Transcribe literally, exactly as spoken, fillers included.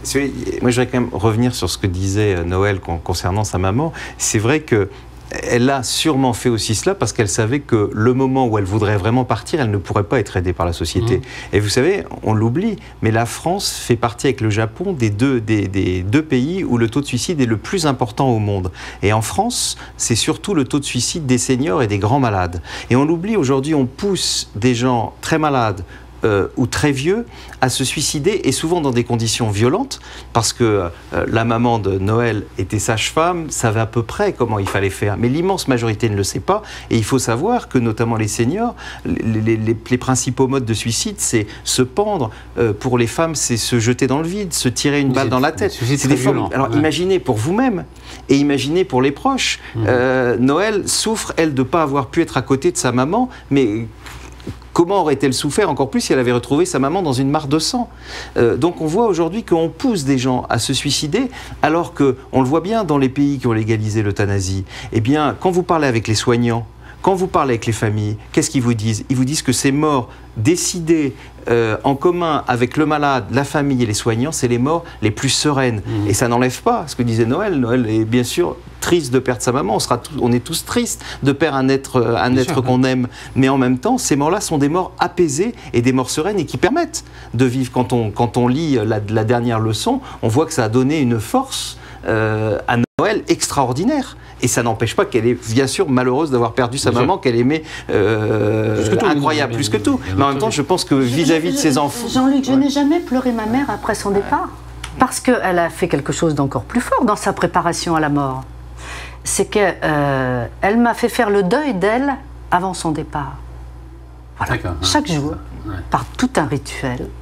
moi, je voudrais quand même revenir sur ce que disait Noël concernant sa maman. C'est vrai que elle a sûrement fait aussi cela parce qu'elle savait que le moment où elle voudrait vraiment partir, elle ne pourrait pas être aidée par la société. Mmh. Et vous savez, on l'oublie, mais la France fait partie avec le Japon des deux, des, des deux pays où le taux de suicide est le plus important au monde. Et en France, c'est surtout le taux de suicide des seniors et des grands malades. Et on l'oublie, aujourd'hui, on pousse des gens très malades, Euh, ou très vieux, à se suicider, et souvent dans des conditions violentes, parce que euh, la maman de Noël était sage-femme, savait à peu près comment il fallait faire, mais l'immense majorité ne le sait pas, et il faut savoir que notamment les seniors, les, les, les, les principaux modes de suicide, c'est se pendre, euh, pour les femmes, c'est se jeter dans le vide, se tirer une balle dans la tête. C'est des formes. Alors ouais. Imaginez pour vous-même, et imaginez pour les proches. Mmh. Euh, Noël souffre, elle, de ne pas avoir pu être à côté de sa maman, mais comment aurait-elle souffert encore plus si elle avait retrouvé sa maman dans une mare de sang? euh, Donc on voit aujourd'hui qu'on pousse des gens à se suicider, alors qu'on le voit bien dans les pays qui ont légalisé l'euthanasie. Eh bien, quand vous parlez avec les soignants, quand vous parlez avec les familles, qu'est-ce qu'ils vous disent? Ils vous disent que ces morts décidées euh, en commun avec le malade, la famille et les soignants, c'est les morts les plus sereines. Mmh. Et ça n'enlève pas ce que disait Noël. Noël est bien sûr triste de perdre sa maman, on, sera tout, on est tous tristes de perdre un être, un être qu'on aime. Mais en même temps, ces morts-là sont des morts apaisées et des morts sereines et qui permettent de vivre. Quand on, quand on lit la, la dernière leçon, on voit que ça a donné une force euh, à Noël extraordinaire. Et ça n'empêche pas qu'elle est bien sûr malheureuse d'avoir perdu sa bien maman, qu'elle aimait euh, plus que tout, incroyable, plus que tout. Mais en même temps, je pense que vis-à-vis de ses enfants... Jean-Luc, je ouais. n'ai jamais pleuré ma mère après son départ. Parce qu'elle a fait quelque chose d'encore plus fort dans sa préparation à la mort. C'est qu'elle euh, m'a fait faire le deuil d'elle avant son départ. Voilà. Chaque jour, ouais. par tout un rituel.